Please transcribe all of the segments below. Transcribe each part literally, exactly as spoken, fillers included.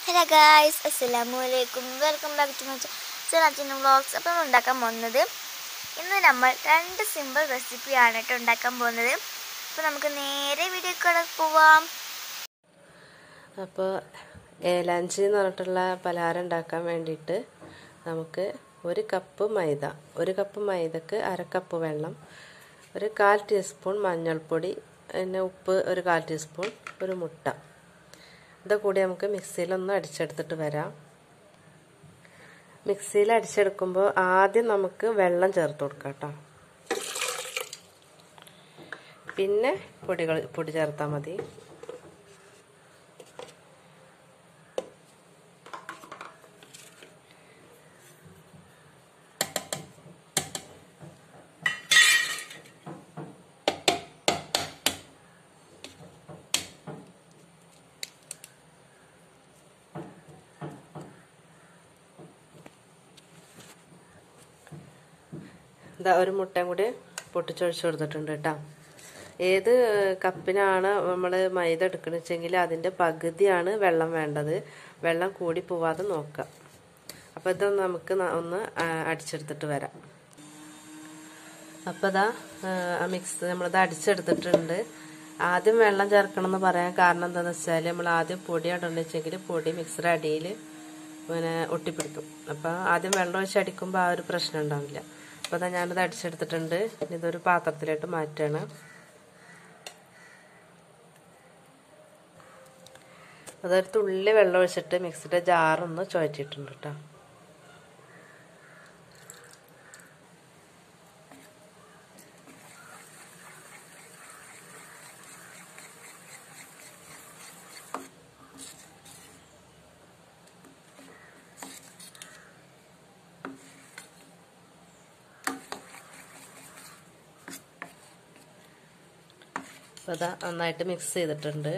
Hello guys, അസ്സലാമു അലൈക്കും. Welcome back to my channel vlogs. അപ്പോൾ നമ്മൾ ഉണ്ടാക്കാൻ പോകുന്നത് ഇന്ന് നമ്മൾ രണ്ട് സിമ്പിൾ റെസിപ്പിയാണ് കേട്ടോ ഉണ്ടാക്കാൻ പോകുന്നത്. അപ്പോൾ നമുക്ക് നേരെ വീഡിയോയ്ക്ക് പോവാം. അപ്പോൾ ഏലാഞ്ചി എന്ന് പറഞ്ഞിട്ടുള്ള പലഹാരം ഉണ്ടാക്കാൻ വേണ്ടിയിട്ട് നമുക്ക് ഒരു കപ്പ് മൈദ, ഒരു കപ്പ് മൈദക്ക് അര കപ്പ് വെള്ളം, ഒരു കാൽ ടീസ്പൂൺ മഞ്ഞൾപ്പൊടി, പിന്നെ ഉപ്പ് ഒരു കാൽ ടീസ്പൂൺ, ഒരു മുട്ട. ഇതൊക്കെ കൂടി നമുക്ക് മിക്സിയിലൊന്ന് അടിച്ചെടുത്തിട്ട് വരാം. മിക്സിയിൽ അടിച്ചെടുക്കുമ്പോൾ ആദ്യം നമുക്ക് വെള്ളം ചേർത്ത് കൊടുക്കാം കേട്ടോ. പിന്നെ പൊടികൾ പൊടി ചേർത്താൽ മതി. ഇതാ ഒരു മുട്ടയും കൂടി പൊട്ടിച്ചൊഴിച്ച് കൊടുത്തിട്ടുണ്ട് കേട്ടോ. ഏത് കപ്പിനാണ് നമ്മൾ മൈദ എടുക്കണമെന്ന് വെച്ചെങ്കിൽ അതിൻ്റെ പകുതിയാണ് വെള്ളം വേണ്ടത്. വെള്ളം കൂടി പോവാതെ നോക്കാം. അപ്പോൾ ഇതൊന്ന് നമുക്ക് ഒന്ന് അടിച്ചെടുത്തിട്ട് വരാം. അപ്പോൾ ഇതാ മിക്സ് നമ്മളിത് അടിച്ചെടുത്തിട്ടുണ്ട്. ആദ്യം വെള്ളം ചേർക്കണം എന്ന് പറയാൻ കാരണം എന്താണെന്ന് വെച്ചാൽ നമ്മൾ ആദ്യം പൊടി ഇടണമെന്ന് വെച്ചെങ്കിൽ പൊടി മിക്സിയുടെ അടിയിൽ പിന്നെ ഒട്ടിപ്പിടിക്കും. അപ്പോൾ ആദ്യം വെള്ളം ഒഴിച്ച് അടിക്കുമ്പോൾ ആ ഒരു പ്രശ്നം ഉണ്ടാവില്ല. അപ്പോൾ അതാ ഞാനിത് അടിച്ചെടുത്തിട്ടുണ്ട്. ഇതൊരു പാത്രത്തിലോട്ട് മാറ്റുകയാണ്. അതൊരു തുള്ളി വെള്ളം ഒഴിച്ചിട്ട് മിക്സിയുടെ ജാറൊന്ന് ചുഴറ്റിയിട്ടുണ്ട് കേട്ടോ. അപ്പോൾ അതാ നന്നായിട്ട് മിക്സ് ചെയ്തിട്ടുണ്ട്.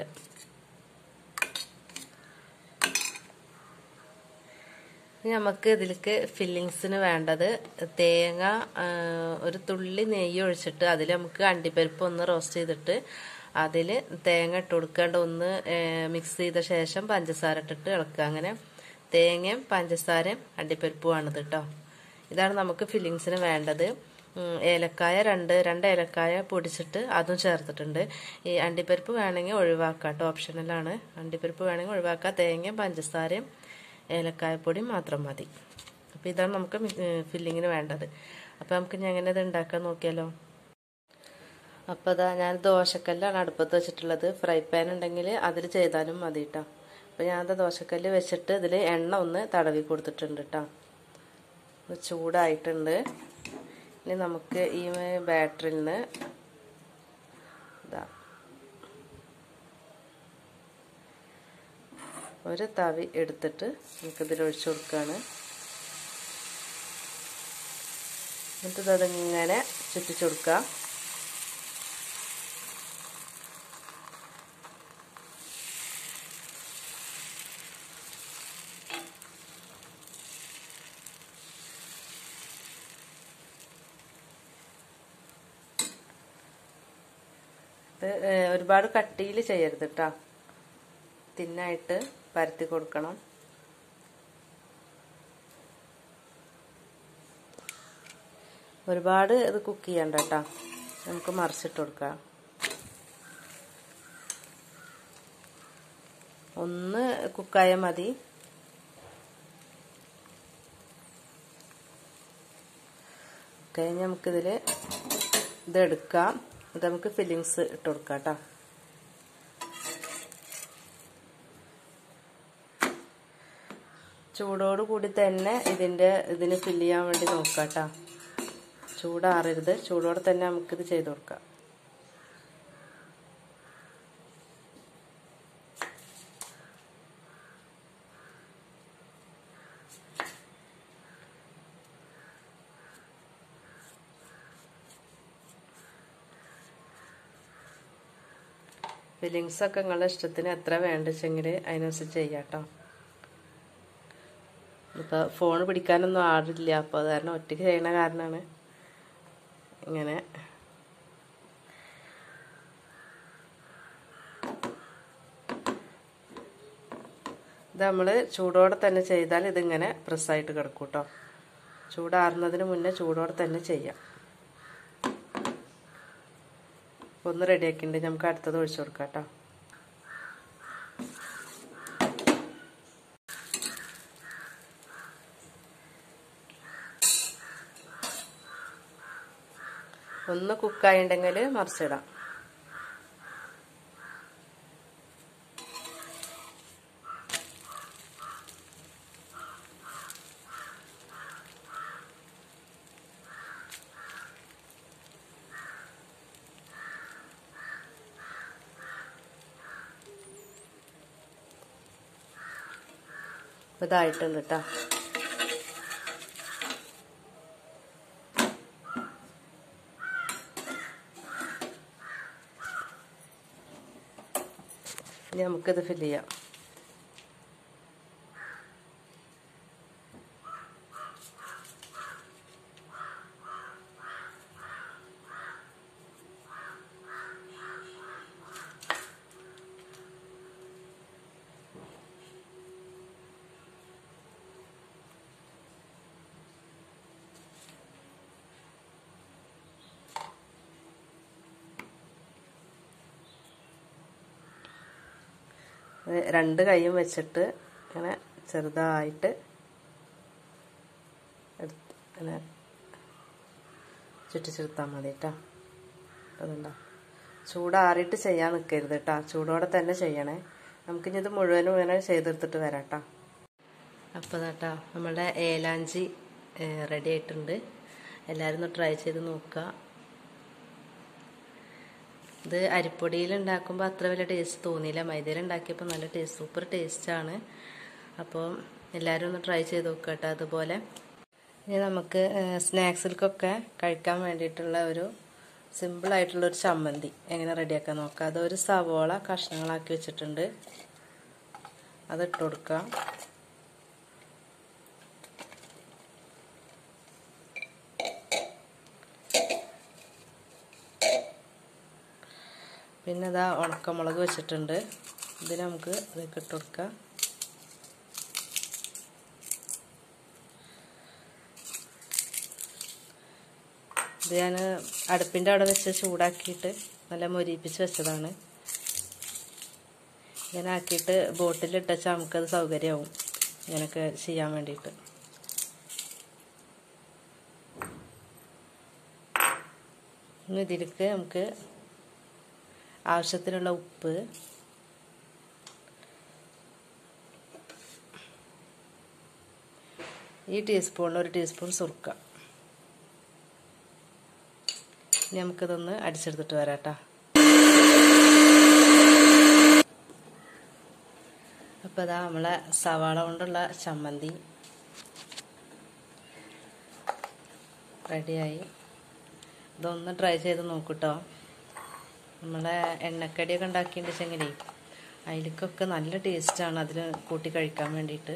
നമുക്ക് ഇതിലേക്ക് ഫില്ലിങ്സിന് വേണ്ടത് തേങ്ങ, ഒരു തുള്ളി നെയ്യ് ഒഴിച്ചിട്ട് അതിൽ നമുക്ക് അണ്ടിപ്പരിപ്പ് ഒന്ന് റോസ്റ്റ് ചെയ്തിട്ട് അതിൽ തേങ്ങ ഇട്ട് കൊടുക്കേണ്ട, ഒന്ന് മിക്സ് ചെയ്ത ശേഷം പഞ്ചസാര ഇട്ടിട്ട് ഇളക്കുക. അങ്ങനെ തേങ്ങയും പഞ്ചസാരയും അണ്ടിപ്പരിപ്പുമാണിത് കേട്ടോ. ഇതാണ് നമുക്ക് ഫില്ലിങ്സിന് വേണ്ടത്. ഏലക്കായ രണ്ട് രണ്ട് ഏലക്കായ പൊടിച്ചിട്ട് അതും ചേർത്തിട്ടുണ്ട്. ഈ അണ്ടിപ്പരിപ്പ് വേണമെങ്കിൽ ഒഴിവാക്കാം കേട്ടോ, ഓപ്ഷണലാണ്. അണ്ടിപ്പരിപ്പ് വേണമെങ്കിൽ ഒഴിവാക്കാം. തേങ്ങയും പഞ്ചസാരയും ഏലക്കായപ്പൊടി മാത്രം മതി. അപ്പോൾ ഇതാണ് നമുക്ക് ഫില്ലിങ്ങിന് വേണ്ടത്. അപ്പോൾ നമുക്ക് ഞാൻ എങ്ങനെ ഇത് ഉണ്ടാക്കാൻ നോക്കിയാലോ. അപ്പോൾ അതാ ഞാൻ ദോശക്കല്ലാണ് അടുപ്പത്ത് വെച്ചിട്ടുള്ളത്. ഫ്രൈ പാൻ ഉണ്ടെങ്കിൽ അതിൽ ചെയ്താലും മതി കേട്ടോ. അപ്പോൾ ഞാനത് ദോശക്കല്ല് വെച്ചിട്ട് ഇതിൽ എണ്ണ ഒന്ന് തടവി കൊടുത്തിട്ടുണ്ട് കേട്ടോ. ചൂടായിട്ടുണ്ട്. ഇനി നമുക്ക് ഈ ബാറ്ററിൽ നിന്ന് ഇതാ ഒരു തവി എടുത്തിട്ട് നമുക്കിതിൽ ഒഴിച്ചു കൊടുക്കുകയാണ്. എന്നിട്ട് അതിങ്ങനെ ചുറ്റിച്ചു കൊടുക്കുക. ഇത് ഒരുപാട് കട്ടിയിൽ ചെയ്യരുത് കേട്ടോ, തിന്നായിട്ട് പരത്തി കൊടുക്കണം. ഒരുപാട് ഇത് കുക്ക് ചെയ്യണ്ട കേട്ടോ. നമുക്ക് മറിച്ചിട്ട് കൊടുക്കാം. ഒന്ന് കുക്കായാൽ മതി. കഴിഞ്ഞ് നമുക്കിതിൽ ഇതെടുക്കാം. ഇത് നമുക്ക് ഫില്ലിങ്സ് ഇട്ട് കൊടുക്കാം കേട്ടോ. ചൂടോട് കൂടി തന്നെ ഇതിൻ്റെ ഇതിന് ഫില്ല് ചെയ്യാൻ വേണ്ടി നോക്കാം കേട്ടോ. ചൂടാറരുത്. ചൂടോടെ തന്നെ നമുക്കിത് ചെയ്ത് കൊടുക്കാം. ഫില്ലിങ്സൊക്കെ നിങ്ങളുടെ ഇഷ്ടത്തിന് എത്ര വേണ്ടെങ്കിൽ അതിനനുസരിച്ച് ചെയ്യാം കേട്ടോ. ഇപ്പോൾ ഫോൺ പിടിക്കാനൊന്നും ആടില്ല. അപ്പോൾ അത് കാരണം ഒറ്റയ്ക്ക് ചെയ്യണ കാരണമാണ് ഇങ്ങനെ. ഇത് നമ്മൾ ചൂടോടെ തന്നെ ചെയ്താൽ ഇതിങ്ങനെ പ്രസ്സായിട്ട് കിടക്കും കേട്ടോ. ചൂടാറുന്നതിന് മുന്നേ ചൂടോടെ തന്നെ ചെയ്യാം. ഒന്ന് റെഡിയാക്കിണ്ട് നമുക്ക് അടുത്തത് ഒഴിച്ചു കൊടുക്കാം കേട്ടോ. ഒന്ന് കുക്കായിട്ടുണ്ടെങ്കിൽ മറിച്ചിടാം. ഇതായിട്ടുണ്ട് കേട്ടോ. ഇനി നമുക്കിത് ഫില്ല് ചെയ്യാം. രണ്ട് കൈയും വെച്ചിട്ട് ഇങ്ങനെ ചെറുതായിട്ട് എടുത്ത് ഇങ്ങനെ ചുറ്റിച്ചെടുത്താൽ മതി കേട്ടോ. അതുണ്ടോ, ചൂടാറിയിട്ട് ചെയ്യാൻ നിൽക്കരുത് കേട്ടോ, ചൂടോടെ തന്നെ ചെയ്യണേ. നമുക്കിനി ഇത് മുഴുവനും ഇങ്ങനെ ചെയ്തെടുത്തിട്ട് വരാം കേട്ടോ. അപ്പോൾ കേട്ടോ നമ്മളുടെ ഏലാഞ്ചി റെഡി ആയിട്ടുണ്ട്. എല്ലാവരും ഒന്ന് ട്രൈ ചെയ്ത് നോക്കുക. ഇത് അരിപ്പൊടിയിൽ ഉണ്ടാക്കുമ്പോൾ അത്ര വലിയ ടേസ്റ്റ് തോന്നിയില്ല, മൈദയിൽ ഉണ്ടാക്കിയപ്പോൾ നല്ല ടേസ്റ്റ്, സൂപ്പർ ടേസ്റ്റാണ്. അപ്പോൾ എല്ലാവരും ഒന്ന് ട്രൈ ചെയ്ത് നോക്കുക കേട്ടോ. അതുപോലെ ഇനി നമുക്ക് സ്നാക്സിൽക്കൊക്കെ കഴിക്കാൻ വേണ്ടിയിട്ടുള്ള ഒരു സിമ്പിളായിട്ടുള്ളൊരു ചമ്മന്തി എങ്ങനെ റെഡിയാക്കാൻ നോക്കാം. അതൊരു സവോള കഷ്ണങ്ങളാക്കി വെച്ചിട്ടുണ്ട്, അതിട്ട് കൊടുക്കാം. പിന്നെ ഇതാ ഉണക്കമുളക് വെച്ചിട്ടുണ്ട്, ഇതിന് നമുക്ക് ഇതൊക്കെ ഇട്ട് കൊടുക്കാം. ഇത് ഞാൻ അടുപ്പിൻ്റെ അവിടെ വെച്ച് ചൂടാക്കിയിട്ട് നല്ല മൊരിപ്പിച്ച് വെച്ചതാണ്. ഇങ്ങനെ ആക്കിയിട്ട് ബോട്ടിലിട്ട് വെച്ചാൽ നമുക്കത് സൗകര്യമാവും ഇങ്ങനെയൊക്കെ ചെയ്യാൻ വേണ്ടിയിട്ട്. ഇനി ഇതിലേക്ക് നമുക്ക് ആവശ്യത്തിനുള്ള ഉപ്പ്, ഈ ടീസ്പൂണിൽ ഒരു ടീസ്പൂൺ സുർക്ക. ഇനി നമുക്കിതൊന്ന് അടിച്ചെടുത്തിട്ട് വരാം കേട്ടോ. അപ്പോൾ ഇതാ നമ്മളെ സവാള കൊണ്ടുള്ള ചമ്മന്തി റെഡിയായി. ഇതൊന്ന് ട്രൈ ചെയ്ത് നോക്കൂട്ടോ. നമ്മളെ എണ്ണക്കടിയൊക്കെ ഉണ്ടാക്കിയിട്ടുണ്ടെങ്കിലേ അതിലേക്കൊക്കെ നല്ല ടേസ്റ്റാണ് അതിൽ കൂട്ടി കഴിക്കാൻ വേണ്ടിയിട്ട്.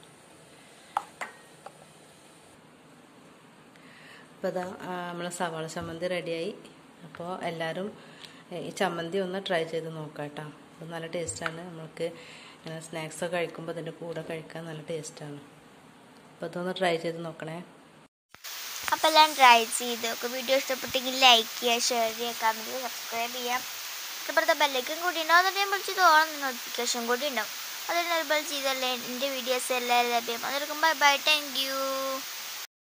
അപ്പോൾ ഇതാ നമ്മളെ സവാള ചമ്മന്തി റെഡിയായി. അപ്പോൾ എല്ലാവരും ഈ ചമ്മന്തി ഒന്ന് ട്രൈ ചെയ്ത് നോക്കാം കേട്ടോ. അത് നല്ല ടേസ്റ്റാണ്. നമ്മൾക്ക് സ്നാക്സൊക്കെ കഴിക്കുമ്പോൾ അതിൻ്റെ കൂടെ കഴിക്കാൻ നല്ല ടേസ്റ്റാണ്. അപ്പോൾ അതൊന്ന് ട്രൈ ചെയ്ത് നോക്കണേ. അപ്പോൾ എല്ലാം ട്രൈ ചെയ്ത് നോക്കും. വീഡിയോ ഇഷ്ടപ്പെട്ടെങ്കിൽ ലൈക്ക് ചെയ്യുക, ഷെയർ ചെയ്യുക, കമൻറ്റ് ചെയ്യുക, സബ്സ്ക്രൈബ് ചെയ്യാം. ഇപ്പോഴത്തെ ബെല്ലൈക്കൻ കൂടി ഉണ്ടാവും, എന്നിട്ട് ഞാൻ വിളിച്ച് തോന്നുന്ന നോട്ടിഫിക്കേഷൻ കൂടി ഉണ്ടാവും. അതിൽ നിർബന്ധം ചെയ്തല്ലേ എൻ്റെ വീഡിയോസ് എല്ലാവരും ലഭ്യം. അതെടുക്കും. Bye bye, thank U.